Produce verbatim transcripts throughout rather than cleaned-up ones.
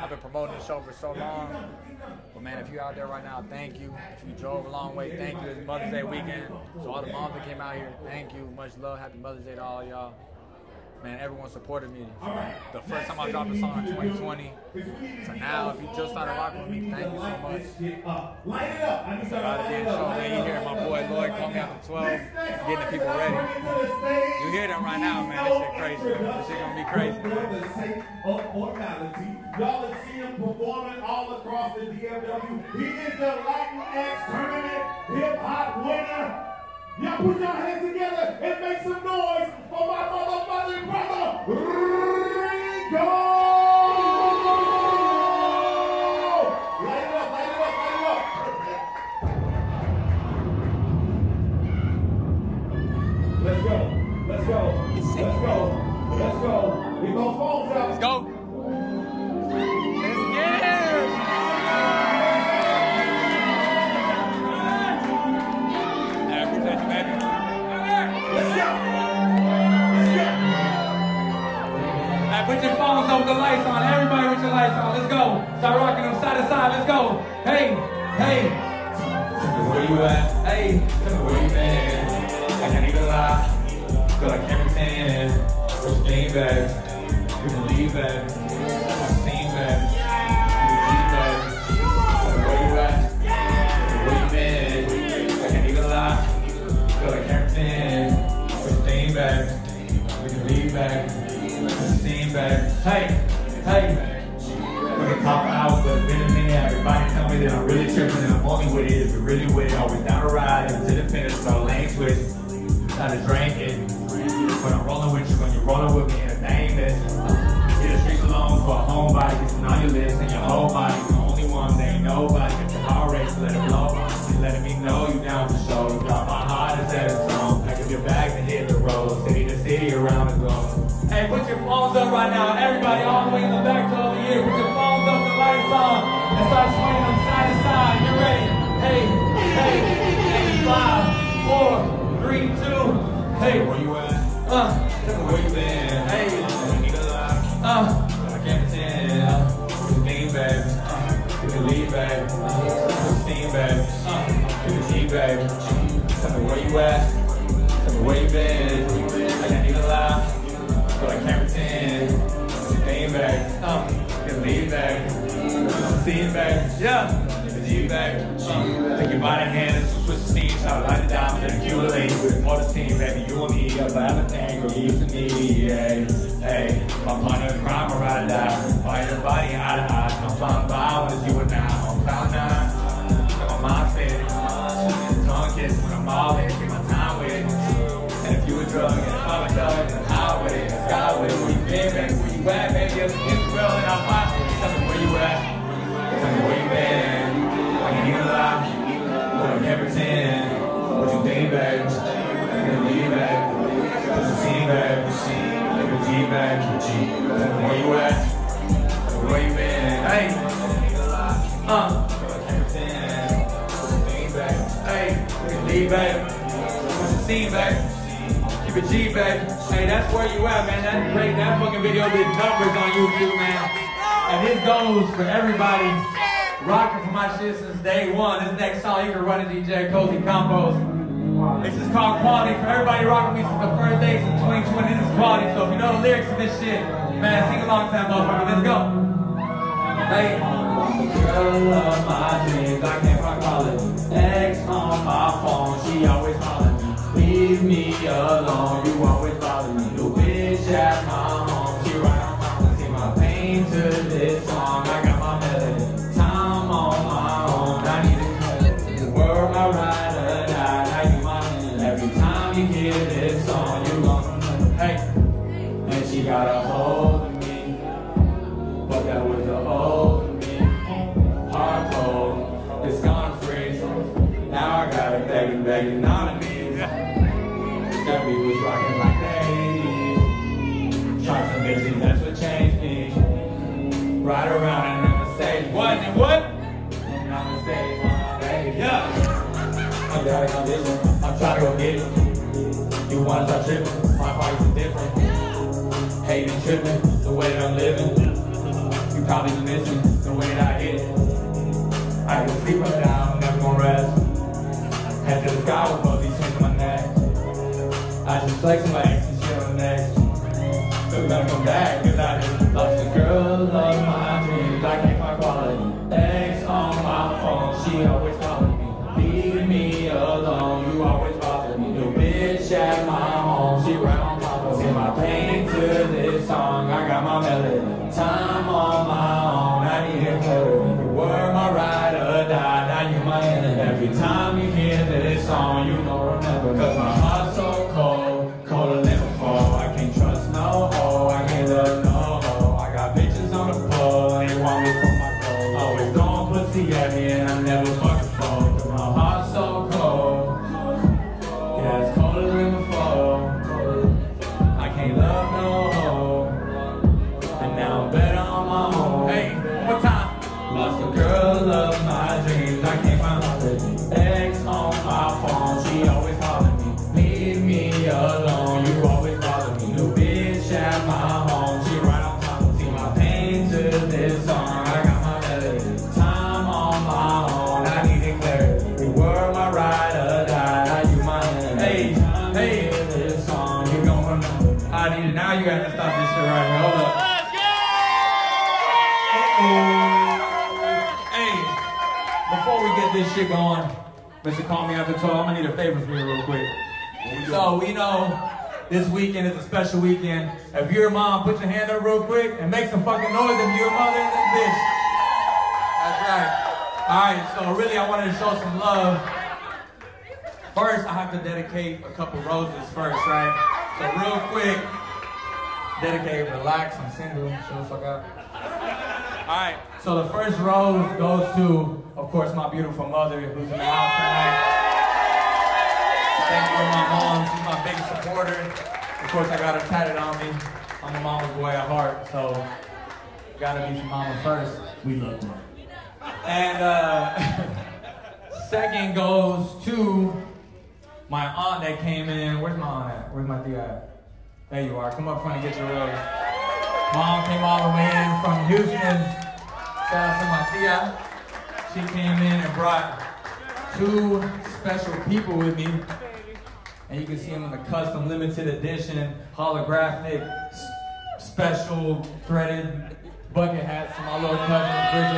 I've been promoting the show for so long. But man, if you're out there right now, thank you. If you drove a long way, thank you. It's Mother's Day weekend. So all the moms that came out here, thank you. Much love. Happy Mother's Day to all y'all. Man, everyone supported me. The first time I dropped a song in twenty twenty. So now, if you just started rocking with me, thank you so much. So out of the show, man, you hear my boy Lloyd call me after twelve, getting the people ready. You hear them right now, man. This shit crazy. This shit gonna be crazy. Y'all have seen him performing all across the D F W. He is the Latinx Tournament Hip Hop winner. Y'all put your hands together and make some noise for my motherfucking brother, Rincon! Light it up, light it up, light it up. Let's go, let's go, let's go, let's go. We go phones out. Let's go. Let's get it. Put your phones on with the lights on. Everybody with your lights on. Let's go. Start rocking them side to side. Let's go. Hey, hey. Tell me where you at. Hey, tell me where you been. I can't even lie. Feel like can't pretend. Where's your game bag? You can leave that. I'm seeing that. You can leave that. Tell me where you at. Where you been. I can't even lie. Feel like can't pretend. Where's your game bag? We can leave that. Hey, hey, we can talk out, but it's been a minute. Everybody tell me that I'm really tripping and I'm only with it. If you're really with it, always down to ride, to the finish, so lane switch, not to drink it. When I'm rolling with you, when you're rolling with me, and the thing is, get the streets alone for a homebody, get some on your list and your whole body. The only one, there ain't nobody. Get your heart race, let it blow. Just letting me know you down for show. You got my heart is at its own. Pack up your bags and hit the road, city to city around the globe. Hey, put your phones up right now. Everybody all the way in the back to over here. Put your phones up, the lights on, and start swinging them side to side. Get ready. Hey, hey, hey, five, four, three, two. Hey, where you at? Uh, where you been? Hey, we need a lot. Uh, I can't pretend. Uh, we can lean back. Uh, we can leave back. Uh, we can steam back. Uh, we can see back. Tell me where you at. Tell me where you been. I can't even lie. But I can't pretend. Lean back, um, you can lean back, see back, yeah, you can lean back, um, take your body hand and switch the steam, try to light it down, then accumulate with more the team, baby, you and me, up for everything, girl, you to me, yeah, hey, my partner in crime, I ride or die, fight your body eye to eye, I'm flying by, when it's you and now, I'm cloud nine, got my mind fitted, tongue kiss when I'm all in, take my time with it, and if you a drug, and if I'm a dog, then highway, skyway, where you been, baby, where you at, baby, it's real and I'm hot, tell me where you at, tell me where you been, I can't even lie, but I can't pretend, what you think, baby, you can leave back, what you see, baby, you can G back, tell me where you at, tell me where you been, hey, uh, but I can't pretend, what you think, baby, hey, you can leave back, what you see, baby. Keep it G, baby. Hey, that's where you at, man. That's great. That fucking video did numbers on YouTube, man. And this goes for everybody rocking for my shit since day one. This next song, you can run it, D J Cozy Combos. This is called Quality. For everybody rocking me since the first day since twenty twenty, this is Quality. So if you know the lyrics of this shit, man, sing along to that motherfucker. Let's go. Hey. Girl of my dreams, I can't rock quality. X on my phone, she always calling me. Leave me alone, you always bother me. The bitch at my home, she right on top. See my pain to this song, I got my melody. Time on my own, I need to cut it. The world I ride or die, now you mine. Every time you hear this song, you gonna hey. And she got a hold of me, but that was a hold of me. Hard cold, it's gonna freeze. Now I gotta beg and beg and on me. That we was rocking like ladies. Try some bitches, that's what changed me. Ride around in a Mercedes. What and what? And I'm Mercedes, my baby. Yeah. I'm driving on this one. I'm trying to go get it. You wanna start tripping? My parties are different. Hating, tripping, the way that I'm living. You You probably been missing the way that I hit it. I ain't gonna sleep right now, never gonna rest. Head to the sky with both these chains on my neck. I just flex my ex and shit on the next. But we gotta come back, cause I just lost a girl of my dreams. I can't find quality. Ex on my phone, she always calling me. Leave me alone, you always bother me. New bitch at my home, she right on top of me. My pain to this song, I got my melody. Time on my own, I need it clarity. You were my ride or die, now you my enemy. Every time you hear this song, you know remember. Cause my heart's so cold, colder than before. I can't trust no hoe, I can't love no hoe. I got bitches on the pole, they want me for my gold. Always throwing pussy at me and I never fucking fall. Cause my heart's so cold, yeah, it's colder than before. I can't love no hoe, and now I'm better on my own. Hey, one more time. Lost a girl of my dreams, I can't find my baby. Ex on my phone, she always calling me. Leave me alone, you always bother me. New bitch at my home, she right on top of me. See my pain to this song, I got my melody. Time on my own, I needed clarity. You were my ride or die, now you my enemy. Hey, hey, this song, you gon' remember. I need it, now you have to stop this shit right here, hold up. Let's go! Uh-oh. Before we get this shit going, Mister Call Me After twelve, I'm gonna need a favor from you real quick. So we know this weekend is a special weekend. If you're a mom, put your hand up real quick and make some fucking noise if you're a mother in this bitch. That's right. Alright, so really I wanted to show some love. First, I have to dedicate a couple roses first, right? So real quick, dedicate, relax, I'm single, shut the fuck up. Alright, so the first rose goes to, of course, my beautiful mother who's in the house tonight. Thank you to my mom, she's my big supporter. Of course, I got her tatted on me. I'm a mama's boy at heart, so gotta be some mama first. We love them. And uh, second goes to my aunt that came in. Where's my aunt at? Where's my tia at? There you are, come up front and get your rose. Mom came all the way in from Houston. Shout out to my tia. She came in and brought two special people with me. And you can see them in the custom limited edition, holographic, special threaded bucket hats from my little cousin, Bridget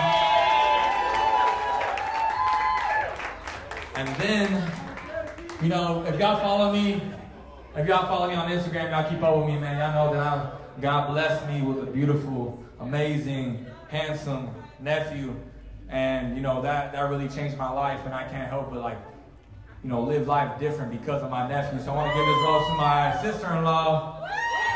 and Abby. And then, you know, if y'all follow me, if y'all follow me on Instagram, y'all keep up with me, man. Y'all know that I'm, God blessed me with a beautiful, amazing, handsome nephew. And, you know, that, that really changed my life, and I can't help but, like, you know, live life different because of my nephew. So I want to give this rose to my sister-in-law.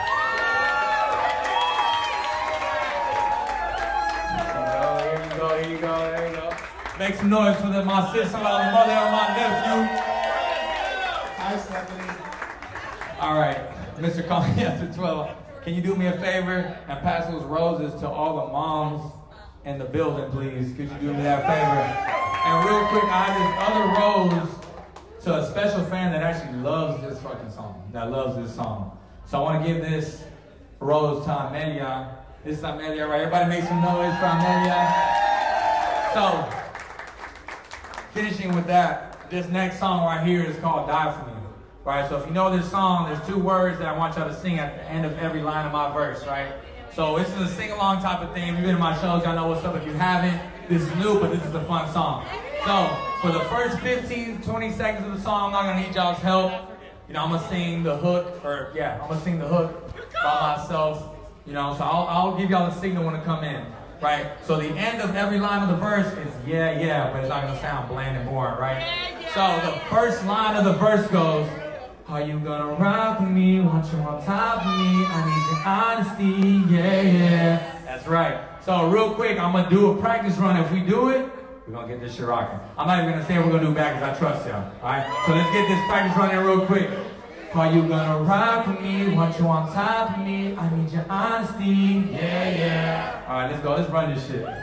Here you go, here you go, there you go. Make some noise for the, my sister-in-law, the mother of my nephew. Hi, Stephanie. All right, Mister Call Me After twelve. Can you do me a favor and pass those roses to all the moms in the building, please? Could you do me that favor? And real quick, I have this other rose to a special fan that actually loves this fucking song, that loves this song. So I want to give this rose to Amelia. This is Amelia, right? Everybody make some noise for Amelia. So, finishing with that, this next song right here is called Die For Me. Right, so if you know this song, there's two words that I want y'all to sing at the end of every line of my verse, right? So this is a sing-along type of thing. If you've been to my shows, y'all know what's up. If you haven't, this is new, but this is a fun song. So for the first fifteen, twenty seconds of the song, I'm not gonna need y'all's help. You know, I'm gonna sing the hook, or yeah, I'm gonna sing the hook by myself. You know, so I'll, I'll give y'all the signal when to come in, right? So the end of every line of the verse is yeah, yeah, but it's not gonna sound bland and boring, right? So the first line of the verse goes, are you gonna rock with me? Want you on top of me? I need your honesty, yeah, yeah. That's right. So real quick, I'm gonna do a practice run. If we do it, we're gonna get this shit rocking. I'm not even gonna say we're gonna do it back because I trust y'all, all right? So let's get this practice run in real quick. Are you gonna rock with me? Want you on top of me? I need your honesty, yeah, yeah. All right, let's go. Let's run this shit.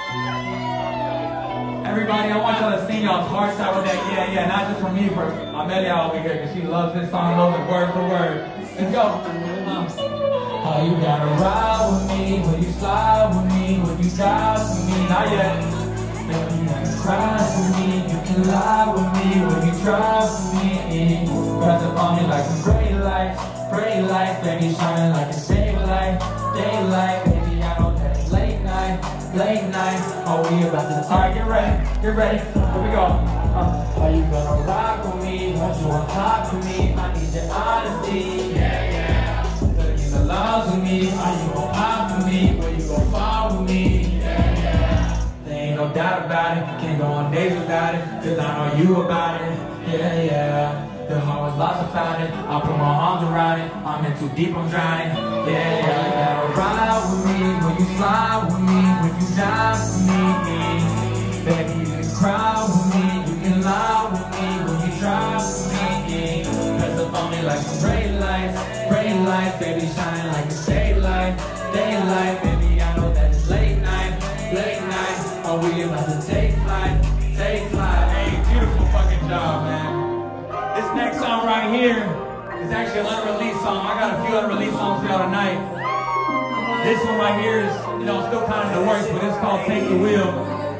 Everybody, I want y'all to sing y'all's hearts out with that, yeah, yeah, not just for me, for Amelia over here, because she loves this song, loves it word for word. Let's go. Um, Oh, you gotta ride with me, when you slide with me, when you drive with me, not yet. Baby, you can cry with me, you can lie with me, when you drive with me. Press up on me like some gray lights, gray lights, baby, shining like a daylight, daylight, baby, I know that it's late night, late night. Oh, we about to, alright, get ready, get ready, here we go. Uh, are you gonna rock with me? Are you on top of me? I need your honesty, yeah, yeah. Gonna get the laws with me? Are you gon' opt for me? Will you gon' fall with me? Yeah, yeah. There ain't no doubt about it. Can't go on days without it. Cause I know you about it, yeah, yeah. The heart was lost, I found it. I put my arms around it. I'm in too deep, I'm drowning, yeah, yeah. You gotta ride with me, when you slide with me, when you die with me. Baby, you can cry with me, you can lie with me, when you try with me. Press up on me like some ray lights, ray lights, baby, shining like a daylight, daylight, baby, I know that it's late night, late night. Oh, we about to take flight, take flight. Hey, beautiful fucking job, man. This next song right here is actually an unreleased song. I got a few unreleased songs for y'all tonight. This one right here is, you know, still kind of in the works, but it's called Take the Wheel.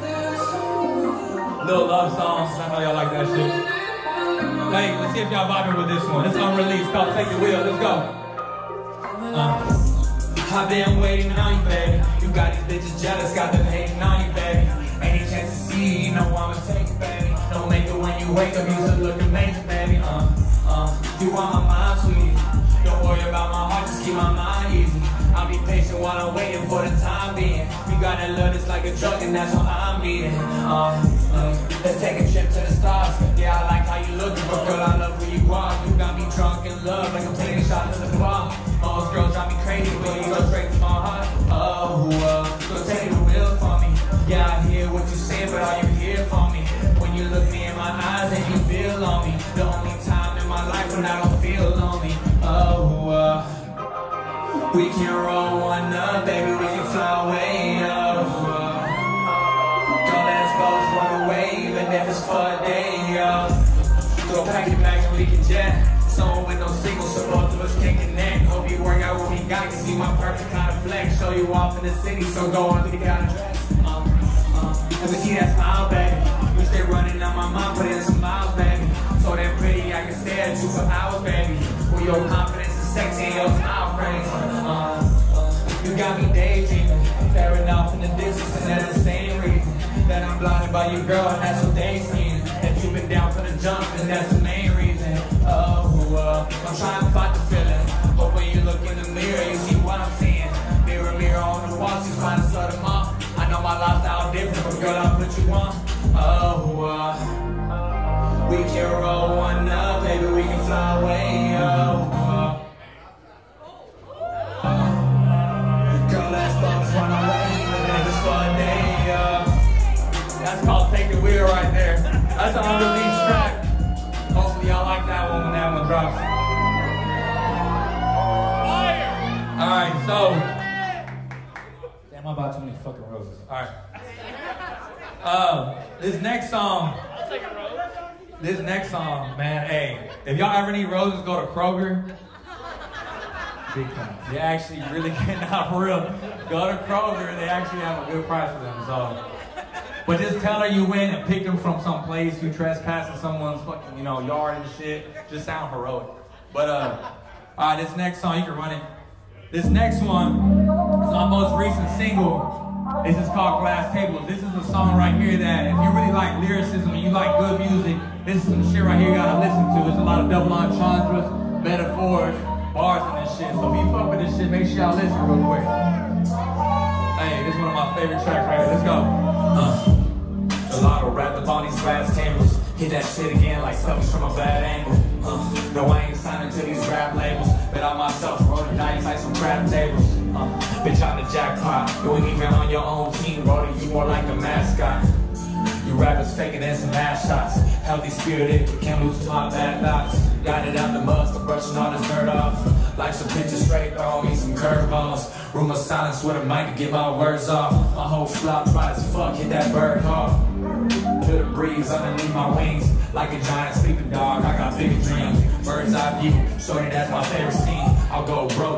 Little love songs. I know y'all like that shit. Hey, let's see if y'all vibing with this one. It's unreleased, called Take the Wheel. Let's go. Uh, I've been waiting on you, baby. You got these bitches jealous, got them hating on you, baby. Any chance to see, you know I'ma take it, baby. Don't make it when you wake up, you still look amazing, baby. Uh, uh, you want my mind, sweetie. Don't worry about my heart, just keep my mind easy. I'll be patient while I'm waiting for the time being. You gotta love this like a drug, and that's what I'm eating. Uh, uh, let's take a trip to the stars. Yeah, I like how you look, but girl, I love who you are. You got me drunk in love, like I'm taking shots to the bar. Most girls drive me crazy, but you go straight to my heart. Oh, uh, so take the wheel for me. Yeah, I hear what you say, but are you here for me? When you look me in my eyes and you feel on me. The only time in my life when I don't feel lonely. Oh, uh, we can roll one up, baby, we can fly away. Oh, uh, don't let us both run away, even if it's for a day. Uh, go pack your bags and we can jet. Someone with no signals, so both of us can connect. Hope you work out what we got, can see my perfect kind of flex. Show you off in the city, so go on, pick out a dress. Uh, uh, let me see that smile, baby. You stay running on my mind, put in some miles, baby. So damn pretty, I can stare at you for hours, baby. With your confidence and sexy and your smile phrase. Uh, uh, you got me daydreaming, staring off in the distance, and that's the same reason that I'm blinded by you, girl, and that's what they seen. That you've been down for the jump, and that's the main reason. Oh, uh, I'm trying to fight the feeling, but when you look in the mirror, you see what I'm seeing. Mirror, mirror on the wall, she's trying to sort them off. I know my lifestyle different, but girl, I'll put you on. Oh, uh, we can roll one up, baby, we can fly away. Oh, uh, girl, let's both run away, even if it's for a day. Uh, that's called Take the Wheel right there. That's an unreleased track. Hopefully y'all like that one when that one drops. Alright, so. Damn, I bought too many fucking roses. Alright. Uh, this next song. I'll take a rose. This next song, man, hey, if y'all ever need roses, go to Kroger. Big time. They actually really getting out for real. Go to Kroger, they actually have a good price for them, so. But just tell her you went and picked them from some place, you trespassing someone's fucking, you know, yard and shit. Just sound heroic. But, uh, alright, this next song, you can run it. This next one is my most recent single. This is called Glass Tables. This is a song right here that if you really like lyricism and you like good music, this is some shit right here you gotta listen to. There's a lot of double entendres, metaphors, bars and this shit. So if you fuck with this shit, make sure y'all listen real quick. Hey, this is one of my favorite tracks right here. Let's go. Uh. A lot of rap up on these glass tables. Hit that shit again like something's from a bad angle. Uh, no, I ain't signing to these rap labels. Bet on myself, rolling dice like some crap tables. Uh, bitch, I'm the jackpot. You ain't even on your own team, Brody. You more like a mascot. You rappers faking and some ass shots. Healthy spirited, but can't lose to my bad thoughts. Got it out the mud, so brushing all this dirt off. Like some pitches straight, throw me some curveballs. Room of silence with a mic to get my words off. My whole flop right as fuck, hit that bird off. Feel the breeze underneath my wings. Like a giant sleeping dog, I got bigger dreams. Bird's eye view, shorty, that's my favorite scene. I'll go broke just to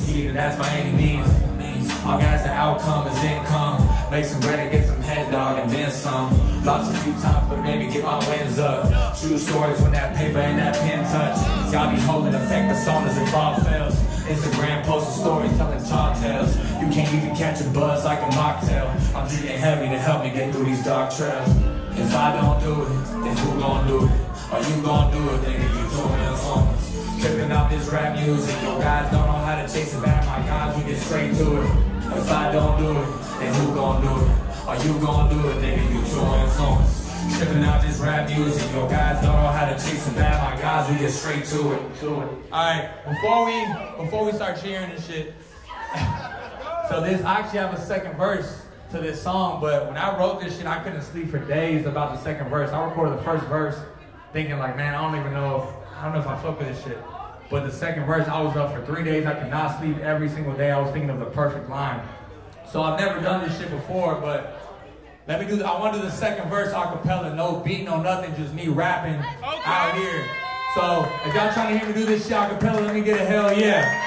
succeed, and that's by any means. All gas the outcome is income. Make some bread and get some head dog and then some. Lost a few times, but maybe get my wins up. True stories when that paper and that pen touch. Y'all be holding effect personas if all fails. Instagram posting stories telling tall tales. You can't even catch a buzz like a mocktail. I'm drinking heavy to help me get through these dark trails. If I don't do it, then who gon' do it? Are you gon' do it, nigga? You doing influence. Tripping out this rap music. Your guys don't know how to chase it back. My guys, we get straight to it. If I don't do it, then who gon' do it? Are you gon' do it, nigga? You too influence. Tripping out this rap music. Your guys don't know how to chase it back. My guys, we get straight to it. To it. Alright, before we before we start cheering and shit. So this I actually have a second verse to this song, but when I wrote this shit, I couldn't sleep for days about the second verse. I recorded the first verse thinking like, man, I don't even know if I don't know if I fuck with this shit. But the second verse, I was up for three days. I could not sleep every single day. I was thinking of the perfect line. So I've never done this shit before, but let me do, the, I want to do the second verse a cappella, no beat, no nothing, just me rapping okay. out here. So if y'all trying to hear me do this shit a cappella, let me get a hell yeah.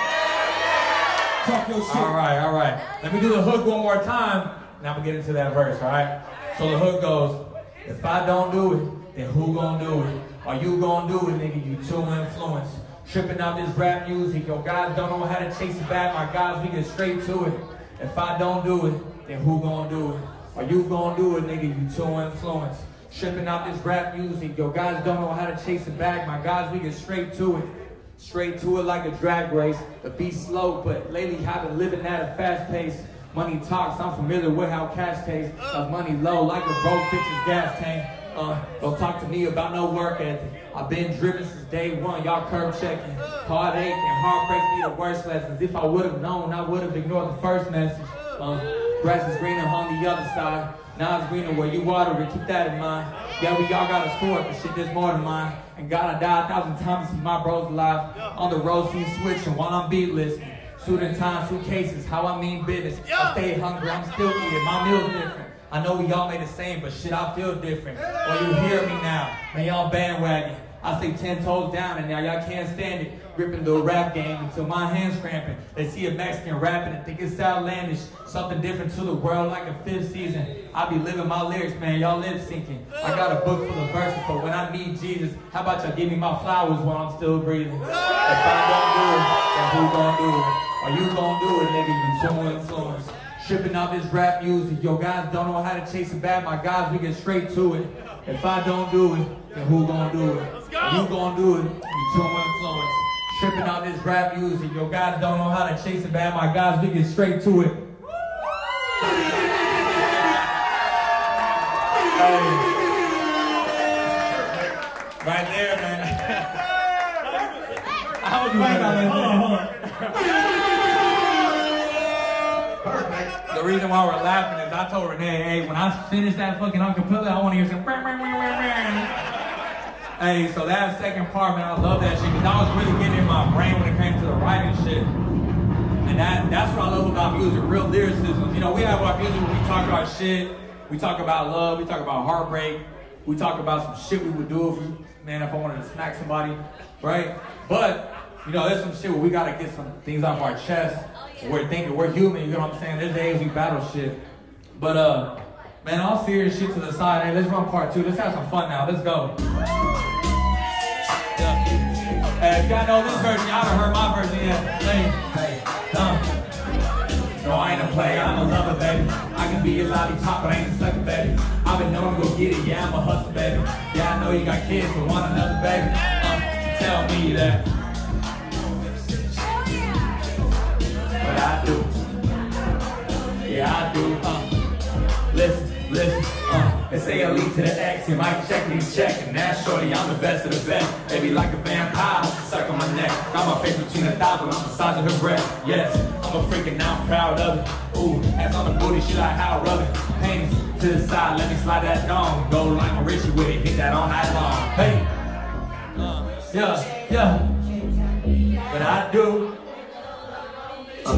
Talk your shit. All right, all right. Let me do the hook one more time, and I'm gonna get into that verse, all right? So the hook goes, if I don't do it, then who gonna do it? Are you gonna do it, nigga? You too influenced. Tripping out this rap music, your guys don't know how to chase it back. My guys, we get straight to it. If I don't do it, then who gonna do it? Are you gonna do it, nigga? You too influenced. Tripping out this rap music, your guys don't know how to chase it back. My guys, we get straight to it. Straight to it like a drag race. The beat's slow, but lately I've been living at a fast pace. Money talks, I'm familiar with how cash tastes. Of money low like a broke bitch's gas tank. Uh, don't talk to me about no work ethic. I've been driven since day one, y'all curb checking. Heartache and heartbreak be the worst lessons. If I would have known, I would have ignored the first message. Uh, grass is greener on the other side. Now it's greener where you water it, keep that in mind. Yeah, we all got a story, but shit, there's more than mine. And God, I die a thousand times to see my bros alive. On the road, see switching while I'm beat listening. Shooting time, suitcases, how I mean business. I stay hungry, I'm still eating, my meal's different. I know we all made the same, but shit, I feel different. Well, you hear me now, man, y'all bandwagon. I say ten toes down, and now y'all can't stand it. Gripping the rap game until my hands cramping. They see a Mexican rapping and think it's outlandish. Something different to the world like a fifth season. I be living my lyrics, man, y'all lip syncing. I got a book full of verses for when I meet Jesus. How about y'all give me my flowers while I'm still breathing? If I don't do it, then who gon' do it? Are you gon' do it, nigga? You too influenced. Tripping out this rap music. Yo, guys don't know how to chase it back. My guys, we get straight to it. If I don't do it, then who gon' do it? Are you gon' do it? You too influenced. Tripping out this rap music. Yo, guys don't know how to chase it back. My guys, we get straight to it. Hey. Right there, man. I was right on that. The reason why we're laughing is I told Renee, hey, when I finish that fucking acapella, I want to hear some. Hey, so that second part, man, I love that shit because I was really getting in my brain when it came to the writing shit. And that that's what I love about music, real lyricism. You know, we have our music where we talk about shit, we talk about love, we talk about heartbreak, we talk about some shit we would do if we, man, if I wanted to smack somebody, right? But, you know, there's some shit where we gotta get some things off our chest. We're thinking, we're human, you know what I'm saying? There's days we battle shit. But, uh, man, all serious shit to the side. Hey, let's run part two. Let's have some fun now. Let's go. Yeah. Hey, if y'all know this version, y'all done heard my version yet. Hey, hey, uh. No, I ain't a player, I'm a lover, baby. I can be a lollipop, but I ain't a sucker, baby. I've been known to go get it, yeah, I'm a hustler, baby. Yeah, I know you got kids, but want another, baby. Uh, tell me that. But I do. Yeah, I do. Uh, listen, listen. Uh, they say I lead to the X, you might check me, check. And that's shorty, I'm the best of the best. Baby, like a vampire, suck on my neck. Got my face between the thighs, but I'm the size of her breast. Yes, I'm a freak and now I'm proud of it. Ooh, hands on the booty, she like how rub it. Hands to the side, let me slide that dong. Go like my Richie with it, hit that all night long. Hey, uh, yeah, yeah. But I do. Uh.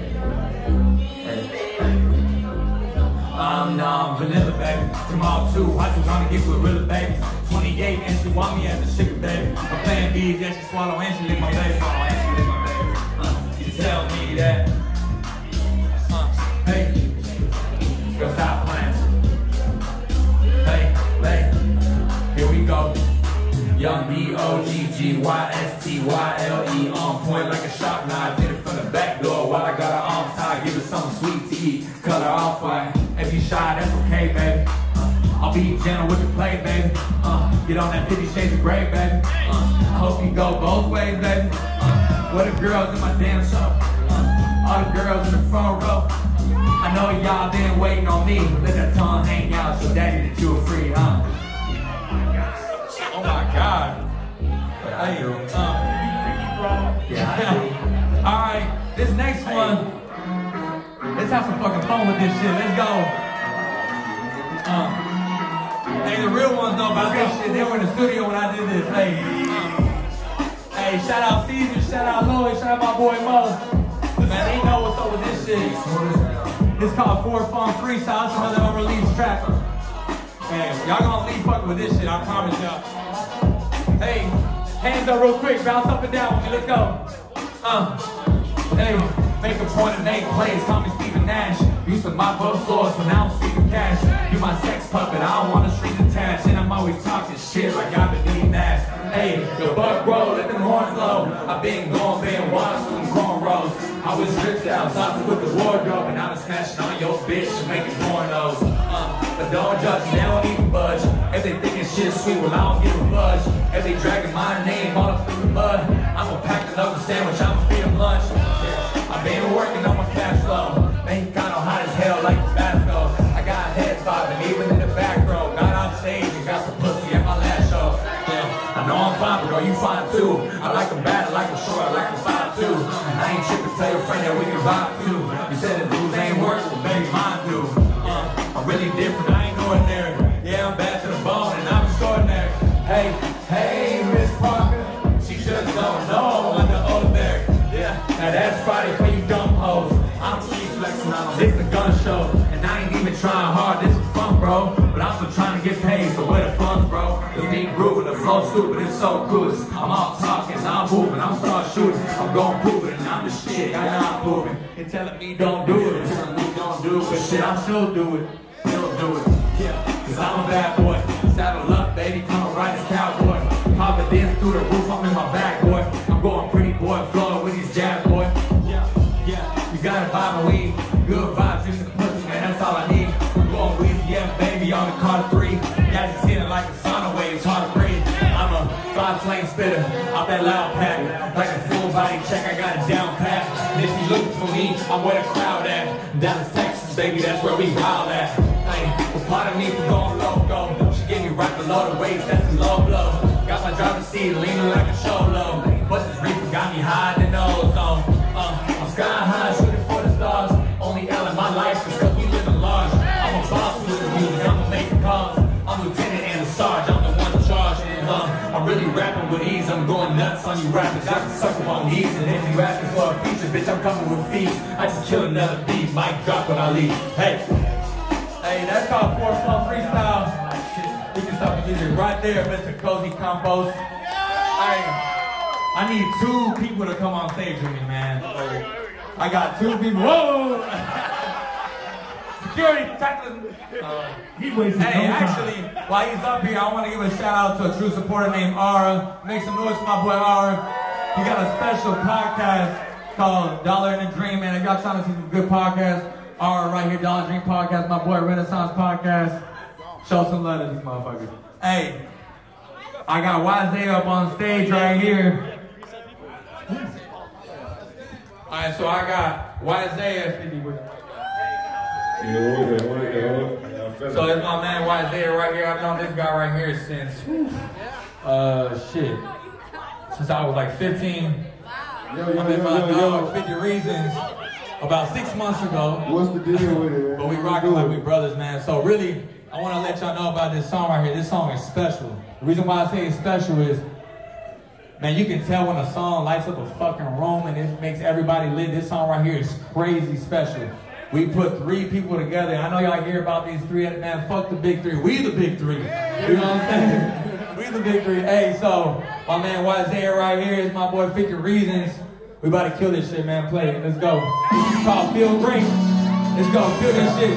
I'm non-vanilla, baby. Tomorrow too, I just wanna get with real baby. twenty-eight and she want me as a sugar baby. I'm playing bees, yeah, she swallow and she lick my baby. Swallow and she lick my baby. Uh, you tell me that. Uh, hey, go stop playing. Hey, hey, here we go. Young B O G G Y S T Y L E on point like a sharp knife. Hit it from the back door while I got her arms tied. Give her something sweet to eat, color off white. If you shy, that's okay, baby. Uh, I'll be gentle with the play, baby. Uh, get on that fifty shades of gray, baby. Uh, I hope you go both ways, baby. Uh, where the girls in my damn show? Uh, all the girls in the front row. I know y'all been waiting on me. Let that tongue hang out, so daddy that you were free, huh? Oh my God. Hey, uh, yeah. All right, this next one. Let's have some fucking fun with this shit. Let's go. Uh, hey, the real ones know about this shit. They were in the studio when I did this. Hey, uh, hey, shout out Caesar, shout out Lloyd, shout out my boy Mo. Man, they know what's up with this shit. It's called Four Fun Freestyle. It's another unreleased track. Man, y'all gonna leave fucking with this shit, I promise y'all. Hey, hands up real quick, bounce up and down with me, let's go. Uh, hey, make a point and make plays, call me Steven Nash. Used to mop up floors when I don't see the cash. You my sex puppet, I don't want to strings attached. And I'm always talking shit like I've been eating ass. Hey, the buck roll, let them horns blow. I've been going, been watching some cornrows. I was stripped out, saucy with the wardrobe, and I was smashing on your bitch and making pornos. Uh, but don't judge me, they don't even budge. If they thinking shit sweet, well I don't give a budge. If they dragging my name all up through the mud, I'ma pack another sandwich, I'ma feed them lunch. Yeah, I've been working on my cash flow. Man, kinda hot as hell like the Tabasco. I got heads bobbing, even in the back row. Got on stage and got some pussy at my last show. Yeah, I know I'm fine, but girl, you fine too. I like them bad, I like them short, I like them five too. I ain't tripping, tell your friend that we can vibe too. You said the dudes ain't working, well baby mine do. Uh, I'm really different, I ain't ordinary. Yeah, I'm bad to the bone and I'm extraordinary. Hey, hey, Miss Parker, she just don't know I'm the older bear. Yeah, now that's Friday for you dumb hoes. I'm cheap flexing on this is a gun show. And I ain't even trying hard, this is fun, bro. But I'm still trying to get paid, so where the fun's, bro? The beat grooving, the flow stupid, it's so good. I'm all talking, I'm moving, I'm start shooting. I'm gon' prove it, and I'm the shit, I know I'm moving. They're telling me don't do it, they're telling me don't do it. But shit, I'm still do it, still do it. Yeah, cause I'm a bad boy. Saddle up, baby, come right as cowboy. Papa dance through the roof, I'm in my back, boy. I'm going pretty boy, flowing with these jabs, boy. Yeah, yeah, you gotta buy my weed. Good vibes in the pussy, man, that's all I need. I'm going with yeah, baby, on the car three. Got just hitting like a sauna wave, it's hard to breathe. I'm a five flame spitter, off that loud pack. Like a full body check, I got it down pat. And if you looking for me, I'm where the crowd at. Down in Texas, baby, that's where we wild at. Hey, well, pardon me for going loco. She gave me right below the waist, that's a low blow. Got my driver's seat leaning like a cholo. But this reefer got me high in the ozone. Uh, I'm sky high, shooting for the stars. Only L in my life is cause we live in large. I'm a boss with the music, I'ma make the calls. I'm lieutenant and a sarge, I'm the one in charge. Uh, I'm really rapping with ease, I'm going nuts on you rappers. I can suck them on knees, and if you asking for a feature, bitch, I'm coming with fees. I just kill another beat, mic drop when I leave. Hey, hey, that's called Four Fun Freestyle. You can stop the music right there, Mister Cozy Compos. Hey, I need two people to come on stage with me, man. I got two people. Whoa! Security, tackling. Uh, He wasted hey, no time. actually, while he's up here, I want to give a shout out to a true supporter named Ara. Make some noise for my boy Ara. He got a special podcast called Dollar in a Dream, man. If y'all trying to see some good podcasts, Ara right here, Dollar Dream Podcast, my boy Renaissance Podcast. Show some love to these motherfuckers. Hey, I got Y Z up on stage right here. Alright, so I got Y Z fifty with him. So it's my man Y Z right here. I've known this guy right here since, uh, shit, since I was like fifteen. Yo, yo, I met yo, my yo, dog yo. fifty Reasons about six months ago. What's the deal with it, man? But we rocking like we brothers, man. So really, I want to let y'all know about this song right here. This song is special. The reason why I say it's special is, man, you can tell when a song lights up a fucking room and it makes everybody lit. This song right here is crazy special. We put three people together. I know y'all hear about these three. Man, fuck the big three. We the big three. You know what I'm saying? We the big three. Hey, so my man Y Z right here is my boy fifty Reasons. We about to kill this shit, man. Play it. Let's go. It's called Feel Great. Let's go. Kill this shit.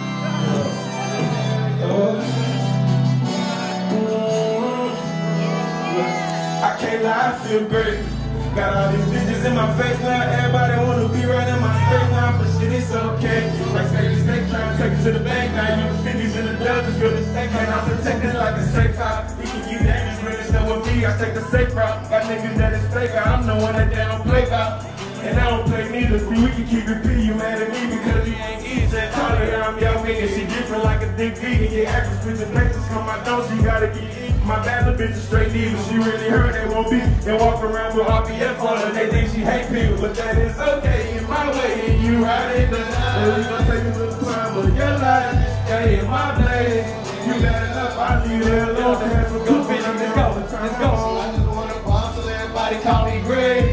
I can't lie, I feel great. Got all these bitches in my face now. Everybody wanna be right in my space now, but shit, it's okay. Like steak, steak, trying to take it to the bank now. You the fifties in the Delta, feel the safe, and I'm protected like a safe house. You can get dangerous when it's with me. I take the safe route. Got niggas that is fake out. I'm the one that they don't play about. And I don't play neither. See, we can keep repeating. You mad at me because he ain't easy. Tell her I'm young nigga. She different like a dick vegan. Your actress switching places from my nose. She gotta get eaten. My bad little bitch is straight diva. She really heard they won't be. They walk around with R P F on her. They think she hate people. But that is okay in my way. And you ride it the night. We gon' take a little time of your life. Stay in my place. You bad enough. I leave you alone to have some good bitch. Let's go. Let's go. I just wanna bounce till everybody call me Greg.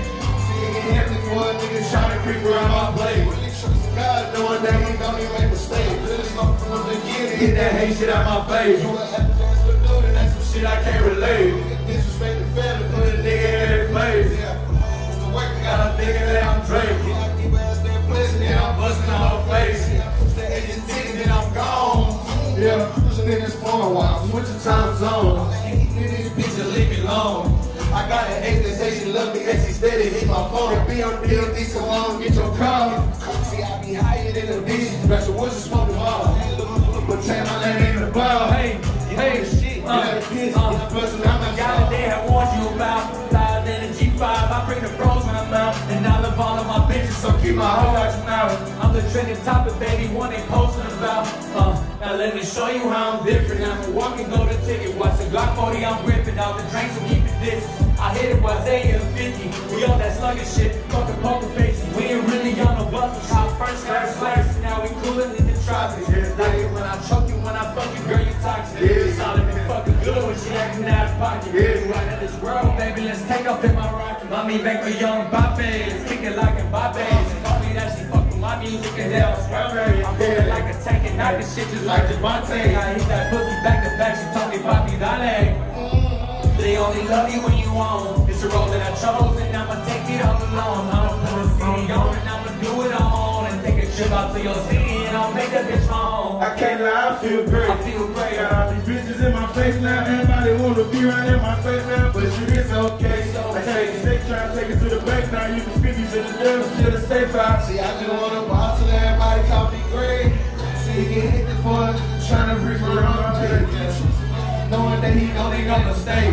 One nigga trying to creep around my blade. Really trust God, knowing that he don't even make mistakes. Really smoke from the beginning, get that hate shit out my face. You what happened dance with dude, and that's some shit I can't relate. Disrespect the family, put a nigga in their place. Yeah, it's the work, I got a nigga that I'm Drake. I keep ass there blessing, then I'm busting on her face. Push the agent ticket, then I'm gone. Yeah, cruising in this phone while I'm switching time zones. This bitch will leave me alone. I got an ex that say she love me and she steady hit my phone. And be on D O D so long, get your call. See, I be higher than a bitch. Special woods and smoking hard. But time I land in the ball. Hey, hey, shit. Uh, uh, I'm a guy that they have warned you about. Live than a G five, I bring the pros when I'm out. And I love all of my bitches, so keep my hoe out your mouth. I'm the trending topic, baby, one they posting about. Uh, now let me show you how I'm different. I'm a walking golden ticket. Watch the Glock forty, I'm ripping out the drinks, so keep it this. I hit it while they in fifty. We on that sluggish shit, fucking poker faces. We ain't really on the bus. Top first class flights. Now we coolin' in the tropics. Like it when I choke you, when I fuck you, girl, you toxic. It's all in fucking good when she acting out of pocket. Yeah. Right in this world, baby, let's take off in my rocket. Mommy make a young Mbappe, kick it like Mbappe. She told me that she fuck with my music and hell strawberry. I'm moving like a tank and knock this shit just like Javante. I hit that pussy back to back, she told me papi dale. They only love you when you own. It's a role that I chose and I'ma take it all alone. I'ma put a city on and I'ma do it on. And take a trip out to your city and I'll make that bitch my home. I can't lie, I feel great. I feel great. Got all these bitches in my face now. Everybody wanna be right in my face now. But shit, it's okay. I take it, they try to take it to the bank now. You can fifties in the devil, still a safe out. See, I just wanna bounce till everybody call me great. See, you get hit the fun, trying to reach around my face. Knowing that he don't make no mistake.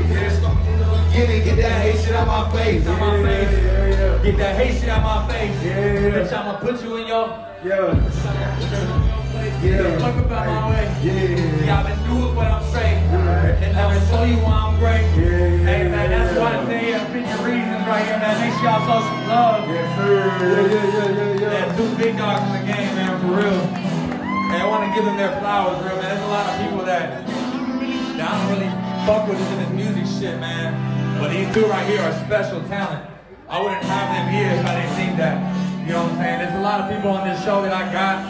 Get it, get that hate shit out my face. Out my face. Yeah, yeah. Get that hate shit out my face. Yeah. Bitch, I'ma put you in your. Yeah. Yeah. Fuck about my way. Yeah. Y'all been through it, but I'm straight. Right. And I'ma show you why I'm great. Yeah. Hey man, that's why I say I'm picking reasons right here, man. Make sure y'all show some love. Yes, sir. Yeah, yeah, yeah, yeah, yeah. Yeah, two big dogs in the game, man, for real. Hey, I want to give them their flowers, real man. There's a lot of people that. I don't really fuck with this in this music shit, man. But these two right here are special talent. I wouldn't have them here if I didn't think that. You know what I'm saying? There's a lot of people on this show that I got.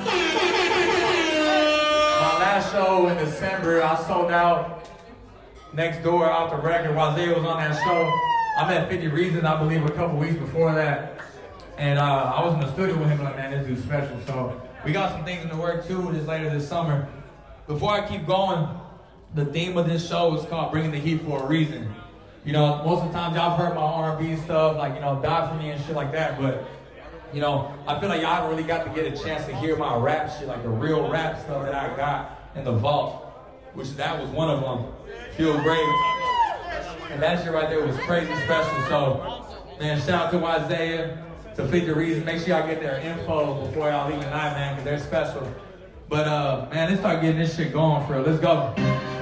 My last show in December, I sold out next door out the record while Zay was on that show. I met fifty Reasons, I believe, a couple weeks before that. And uh, I was in the studio with him, like, man, this dude's special. So we got some things in the work too, just later this summer. Before I keep going, the theme of this show is called Bringing the Heat for a reason. You know, most of the times y'all have heard my R and B stuff, like, you know, Die For Me and shit like that, but, you know, I feel like y'all really got to get a chance to hear my rap shit, like the real rap stuff that I got in the vault, which that was one of them. Feel Great. And that shit right there was crazy special. So, man, shout out to Isaiah, to fifty Reasons. Make sure y'all get their info before y'all leave tonight, man, because they're special. But, uh, man, let's start getting this shit going for real. Let's go.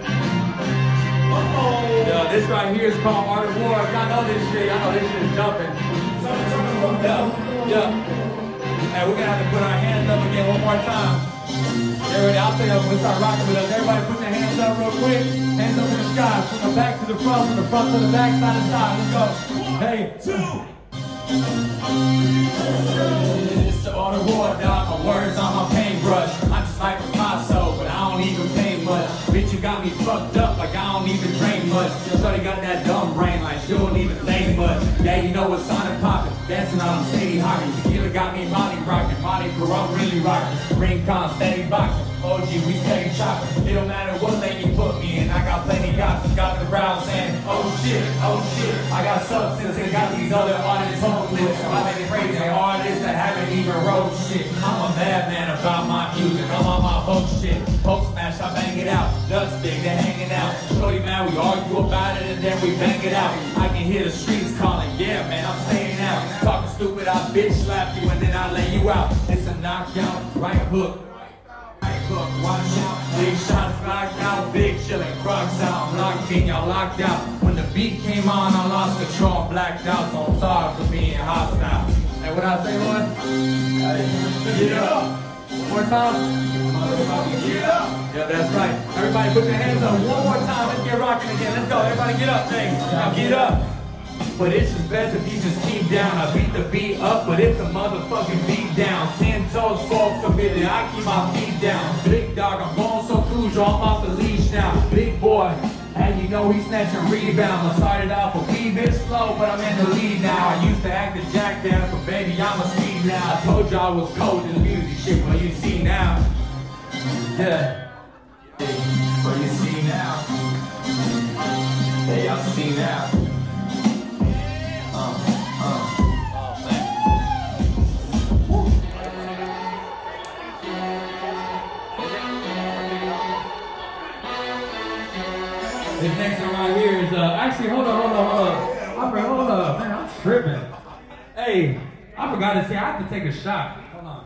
Yeah, this right here is called Art of War. Y'all know this shit. Y'all know this shit is jumping. Yeah, yeah. Hey, we're gonna have to put our hands up again one more time. Everybody, I'll tell y'all when we start rocking with us. Everybody put their hands up real quick. Hands up in the sky. From the back to the front, from the front to the back, side to side. Let's go. Hey, two. It's the Art of War, dog. My words on my paintbrush. I'm just like Picasso, but I don't even paint much. much. Bitch, you got me fucked up like I don't even train much. Shorty got that dumb brain like she don't even think much. Yeah, you know what's on and poppin', dancing on city hockey. Tequila got me Molly rockin', Molly Perot really rockin'. Rincon, steady boxing, O G, we steady choppin'. It don't matter what lane you put me in, I got plenty gossip. Got the crowd saying, oh shit, oh shit. I got substance and got these other artists homeless. I make it crazy, artists that haven't even wrote shit. I'm a madman about my music, I'm on my hook shit. Poke smash, I bang it out. Nuts big, they're hanging out. Shorty man, we argue about it and then we bang it out. I can hear the streets calling, yeah man, I'm staying out. Talking stupid, I bitch slap you and then I lay you out. It's a knockout, right hook. Right hook, watch out. Big shots knocked out, big chillin', Krause out. I'm locked in, y'all locked out. When the beat came on, I lost control, blacked out. So I'm sorry for being hostile. And what I say was, hey, get up. One more time. Get up. Yeah, that's right. Everybody put your hands up one more time. Let's get rocking again. Let's go. Everybody get up, things. Now get up. But it's just best if you just keep down. I beat the beat up, but it's a motherfucking beat down. Ten toes, folks forbidden. I keep my feet down. Big dog, I'm going so crucial. I'm off the leash now. Big boy. And you know he's snatching rebounds. I started off a wee bit slow, but I'm in the lead now. I used to act a jackass, but baby, I'm a speed now. I told you I was cold in the music shit, but you see now. Yeah. But you see now. Hey, y'all see now. Uh, uh. Oh, man. This next one right here is, uh, actually, hold on, hold on, hold on. I'm, hold up, man, I'm tripping. Hey, I forgot to say, I have to take a shot. Hold on.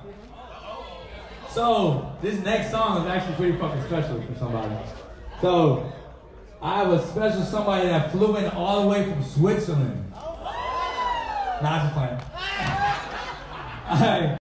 So, this next song is actually pretty fucking special for somebody. So, I have a special somebody that flew in all the way from Switzerland. Nah, I'm just playing. All right.